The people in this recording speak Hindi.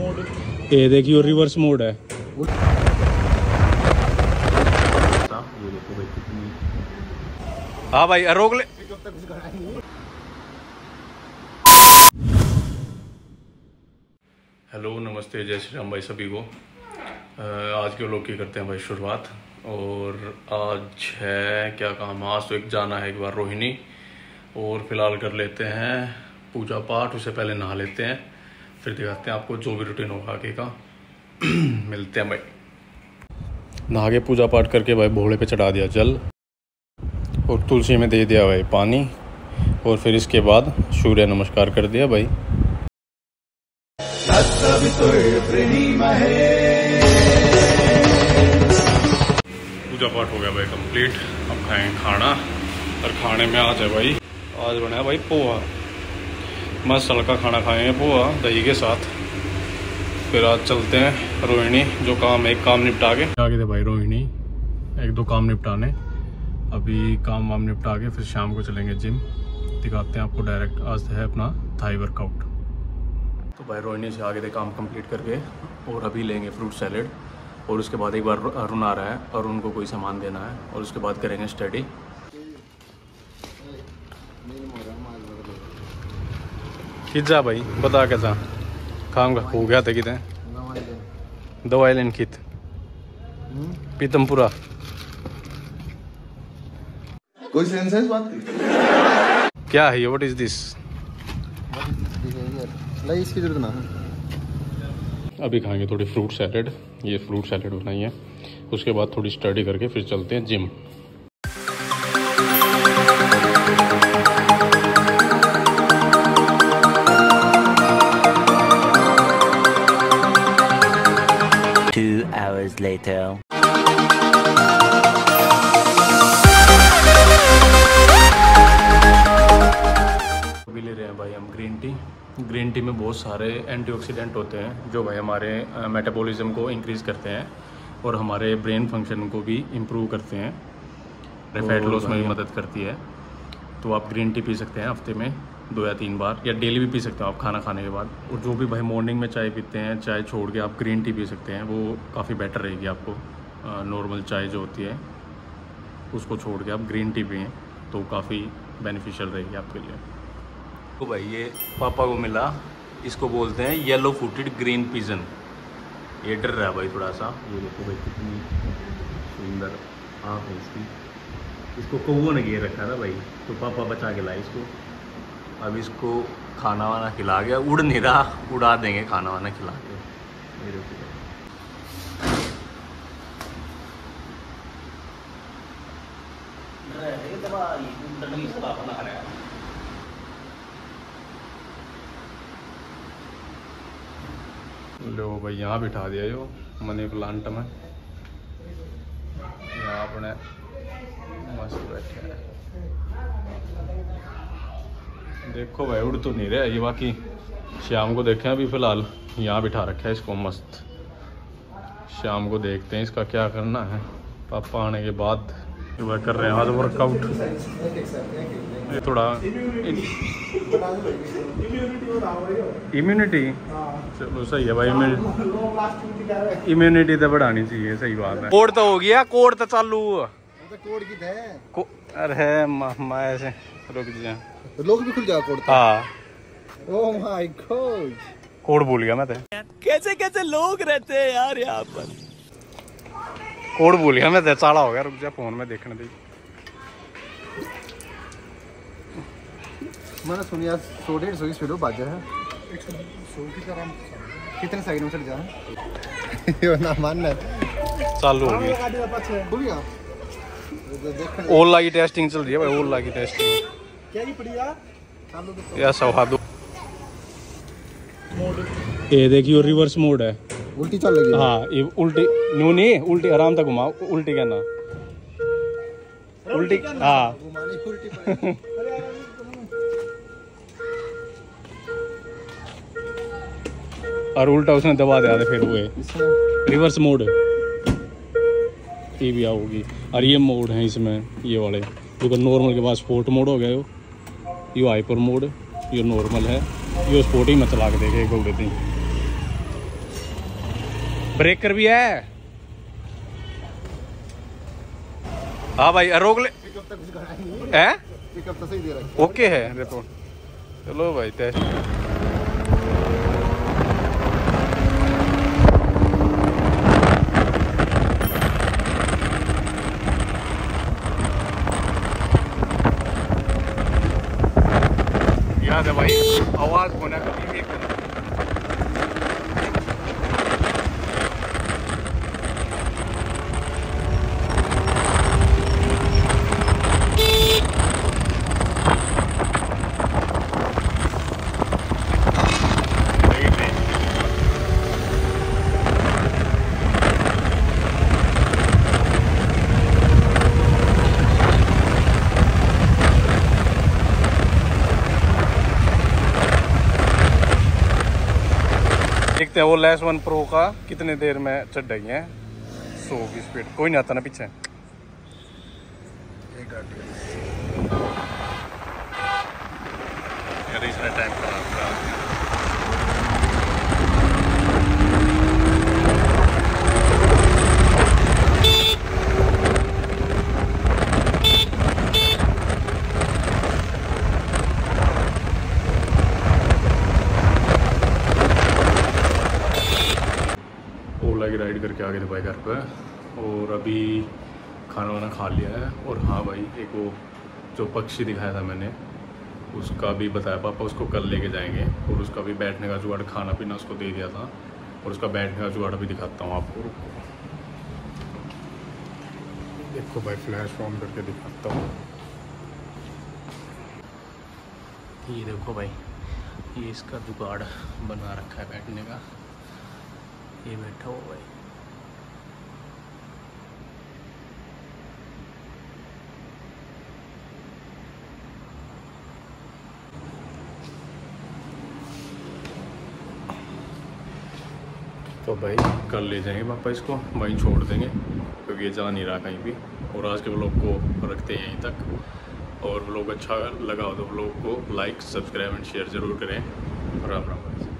ये देखिए रिवर्स मोड है। हाँ भाई रोक ले। हेलो नमस्ते जय श्री राम भाई सभी को। आज के लोग की करते हैं भाई शुरुआत। और आज है क्या काम, आज तो एक जाना है एक बार रोहिणी, और फिलहाल कर लेते हैं पूजा पाठ। उससे पहले नहा लेते हैं, फिर दिखाते हैं आपको जो भी रूटीन होगा आगे का। मिलते हैं भाई। नहा के पूजा पाठ करके भाई भोले पे चढ़ा दिया जल और तुलसी में दे दिया भाई पानी, और फिर इसके बाद सूर्य नमस्कार कर दिया भाई। पूजा पाठ हो गया भाई कंप्लीट। अब खाएंगे खाना, और खाने में आज है भाई, आज बना है भाई पोहा। मस्त हल्का खाना खाएंगे पोहा दही के साथ। फिर आज चलते हैं रोहिणी, जो काम एक काम निपटा के आगे थे भाई रोहिणी, एक दो काम निपटाने। अभी काम वाम निपटा के फिर शाम को चलेंगे जिम। दिखाते हैं आपको डायरेक्ट। आज है अपना थाई वर्कआउट। तो भाई रोहिणी से आगे थे काम कंप्लीट करके, और अभी लेंगे फ्रूट सैलेड, और उसके बाद एक बार अरुण आ रहा है और उनको कोई सामान देना है, और उसके बाद करेंगे स्टडी। जा भाई बता कैसा काम का हो गया था कितने दवाई लेन कित पीतमपुरा कोई सेंस है इस बात की? क्या है ये? What is this? इसकी जरूरत ना है। अभी खाएंगे थोड़ी फ्रूट सैलेड। ये फ्रूट सैलेड बनाई है, उसके बाद थोड़ी स्टडी करके फिर चलते हैं जिम। Later. अभी ले रहे हैं भाई हम ग्रीन टी। ग्रीन टी में बहुत सारे एंटीऑक्सीडेंट होते हैं जो भाई हमारे मेटाबॉलिज्म को इंक्रीज़ करते हैं, और हमारे ब्रेन फंक्शन को भी इम्प्रूव करते हैं। फैट लॉस में भी मदद करती है। तो आप ग्रीन टी पी सकते हैं हफ्ते में 2 या 3 बार, या डेली भी पी सकते हो आप खाना खाने के बाद। और जो भी भाई मॉर्निंग में चाय पीते हैं, चाय छोड़ के आप ग्रीन टी पी सकते हैं, वो काफ़ी बेटर रहेगी आपको। नॉर्मल चाय जो होती है उसको छोड़ के आप ग्रीन टी पिएँ तो काफ़ी बेनिफिशियल रहेगी आपके लिए। तो भाई ये पापा को मिला, इसको बोलते हैं येलो फूटेड ग्रीन पिजन। ये डर रहा है भाई थोड़ा सा। ये देखो भाई कितनी सुंदर आँख है इसकी। इसको कौवों ने घेर रखा था भाई, तो पापा बचा के लाए इसको। अब इसको खाना वाना खिला गया, उड़ नहीं रहा, उड़ा देंगे खाना वाना खिला के। लो भाई यहाँ बिठा दिया जो मनी प्लांट में, यहाँ अपने मस्त बैठे हैं। देखो भाई उड़ तो नहीं रहा ये, बाकी शाम को देखें। अभी फ़िलहाल यहाँ बिठा रखा है इसको मस्त। शाम को देखते हैं इसका क्या करना है। पापा आने के बाद वह कर रहे हैं आज वर्कआउट। थोड़ा इम्यूनिटी, चलो सही है भाई। इम्यूनिटी तो बढ़ानी चाहिए, सही बात है। कोड तो हो गया, कोड तो चालू हुआ। अरे मैं ऐसे रुक जा, लोग भी खुल जाएगा कोड। हाँ ओह माय गॉड, कोड भूल गया मैं तो। कैसे कैसे लोग रहते हैं यार यहाँ पर। कोड भूल गया मैं तो, चाला हो गया। रुक जा फोन में देखने दे। मैंने सुनिया 100-150 स्पीड बाजा है। 100 की तरह कितने सेकंड में चल जा यो ना मानना चालू हो गई। ओला की टेस्टिंग चल रही है भाई, ओला की टेस्टिंग। क्या ही पड़ी यार सवादो। ये देखियो रिवर्स मोड है, उल्टी चल रही है। हाँ ये उल्टी न्यू नहीं, उल्टी आराम तक घुमाओ। उल्टी कहना, उल्टी हाँ। और उल्टा उसने दबा दिया था, फिर वो रिवर्स मोड ये भी आओगी। और ये मोड है इसमें, ये वाले जो नॉर्मल के बाद स्पोर्ट मोड हो गया। ये हाइपर मोड, ये नॉर्मल है। ये स्पोर्टिंग में चला के देखे गौड़े थी। ब्रेकर भी है। हाँ भाई रोक ले। है पिकअप तो सही दे रहा है। ओके है रिपोर्ट। चलो भाई टेस्ट। याद है भाई आवाज होना कभी एक देखते हैं वो लेस 1 प्रो का कितने देर में चढ़ाई है 100 की स्पीड। कोई नहीं आता ना पीछे। इसने टाइम खराब करा। ओला की राइड करके आ गए थे भाई घर पे और अभी खाना वाना खा लिया है। और हाँ भाई एक वो जो पक्षी दिखाया था मैंने उसका भी बताया पापा उसको कल लेके जाएंगे और उसका भी बैठने का जुगाड़ खाना पीना उसको दे दिया था और उसका बैठने का जुगाड़ भी दिखाता हूँ आपको। देखो भाई फ्लैश ऑन करके दिखाता हूँ। ये देखो भाई ये इसका जुगाड़ बना रखा है बैठने का। ये बैठा हुआ भाई। तो भाई कल ले जाएंगे पापा इसको वहीं छोड़ देंगे क्योंकि ये जा नहीं रहा कहीं भी। और आज के व्लॉग को रखते हैं यहीं तक। और व्लॉग अच्छा लगा हो तो व्लॉग को लाइक सब्सक्राइब एंड शेयर ज़रूर करें। राम राम।